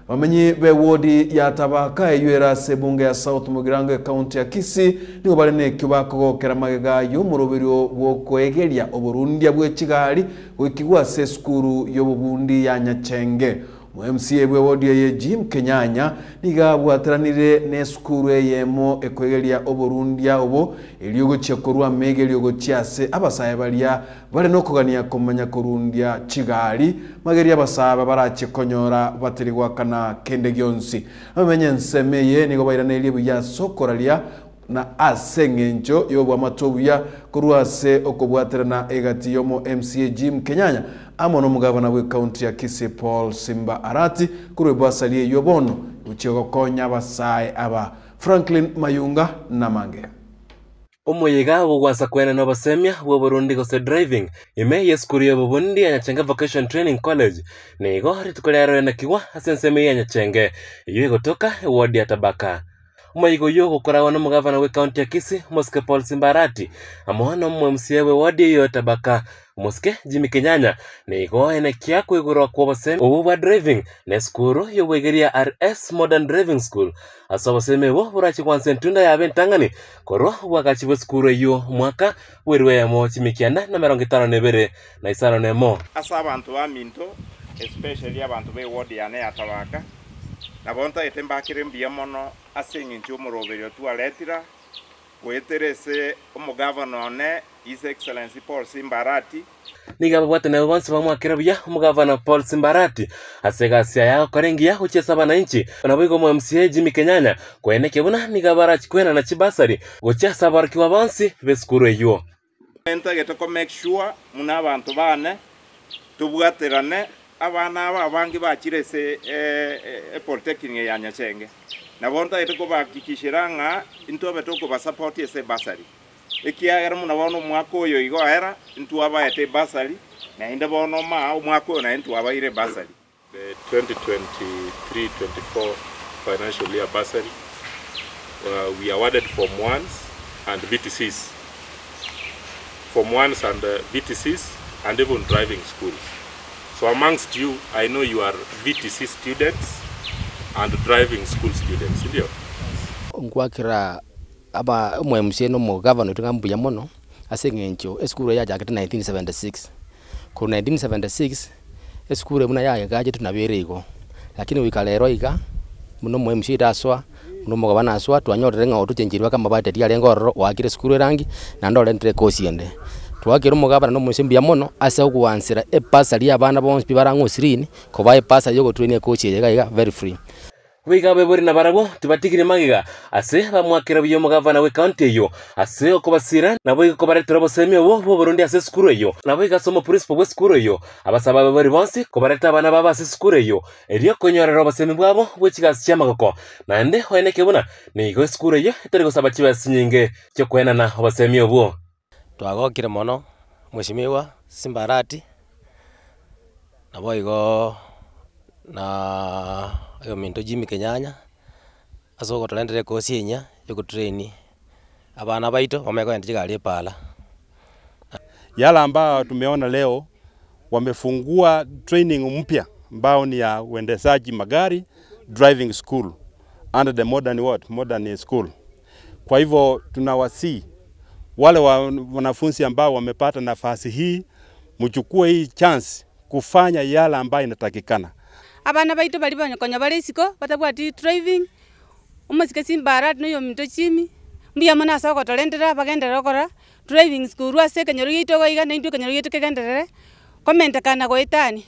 Bamenyi be wodi ya Tabaka eyuera sebunge ya South Mugirango county ya Kisii nigo bale ne kibakogokera magega yo muroberio bwokwegeria oburundia bwe Kigali wikigwa se skuru yo bubundi ya Nyachenge. MCA bwe wodi ye Jim Kenyanya niga bwateranire ne skuru yemo ekwegeria oburundia obo eliogo cyekorwa mege eliogo cyase abasaye balia bale no kugania komanya kurundia Kigali mageri abasaba barachikonyora batirigwa kana kende gyonsi amenye nsemeye nigo bayirana elibu ya sokoralia na asengenjo yobo amatobuya kurwase okobwaterana egati yomo MCA Jim Kenyanya amono mugavana we county ya Kisii Paul Simba Arati kuri basalie yobono uchigokonya basaye aba Franklin Mayunga namange Umuyiga wugwasa kwena n'abasemya wo Burundi gose driving ime yeskuru yo Burundi ya Nyachenge Vocation Training College nigo ritukolero na kiwa asenseme ya Nyachenge iyo gotoka wodi ya Tabaka Umuyigo yo gukorawa n'umugavana we county ya Kisii Moske Paul Simba Arati amono mu MCA we wodi yo Tabaka Moske Jimmy Kenyanya nigo ene kia kwigurwa kwa baseme ubu wa driving na skuru yo wegeria RS Modern Driving School asabaseme bo burachi kwansentunda ya bentangani koro wakachiwe skuru yo mwaka werwe ya mo chimikiana na 52 na isano nemo asa abantu baminto especially abantu be ward ya ne Tabaka na bonta etembakire mbia mono asenginti umuroberio tualetira kweterese umugavana ne His Excellency Paul Simba Arati niga babwate na bonse bamwakira bya umugavana Paul Simba Arati asegasia ya karengia uchesa bananchi na bwigo mu MCA Jimmy Kenyanya kweneke buna niga barachi kwena na chibasari gochasa barkiwa bansi beskuru eyo enta getako make sure muna abantu bane tubwaterane abana abangi bakirese polytechnic ya Nyachenge na bonta etako bakikishira nga intobe toko ba support ese basari ekiagera muna bono mwako oyo igo era ntu aba ete basari na inde bono ma mwako na ntu aba ire basari the 2023-24 financial year basari we awarded Form 1s and VTCs Form 1s and VTCs and even driving schools. So amongst you, I know you are VTC students and driving school students, ndio? Ngwakira aba MCA no mugavana tukambuya mono asengencho eskuru ya jakete 1976 ku 1976 eskuru muna ya gaje tunaberego lakini wikalero iga muno MCA daswa muno mugavana aswa twanyorere nga otuchenjirwa kama bate ya lengo wakire eskuru rangi na ndole entre kosiende twakira umugabana no musimbya mono ase okuwansira epasali abana bonse barangosirini ko baye pasa yo gotrine coach yega very free wiga bebori na barabo tubatigire magiga ase bamwakira byo mugavana we county yo ase okobasira nabo ikobaretera boseme wo Burundi ase skuru yo nabo igasomo principal we skuru yo abasaba bebori bonse kobareta abana baba ase skuru yo eriyo konyorera boseme bwabo bwekigasi cyamagako nande hoeneke buna nigo skuru yo etari gusaba kibasinyinge cyo kwena na boseme obwo twagokire mono Mheshimiwa Simba Arati nabo igo na ayo minto Jimmy Kenyanya asoko tolendere kosinya yo train abana baito wamekwenda Kigali pala yala ambao tumeona leo wamefungua training mpya ambao ni ya uendeshaji magari driving school under the modern school. Kwa hivyo tunawasi wale wanafunzi ambao wamepata nafasi hii mchukue hii chance kufanya yala ambayo inatakikana. Abana baito bali banyokonya bali siko batabwati driving umusike Simba Arati no yominto chimi mbiya mana asako tolendera bagendera kora driving school ase kenyoro yito go iga nindu kenyoro yito kegendere komenta kana go itani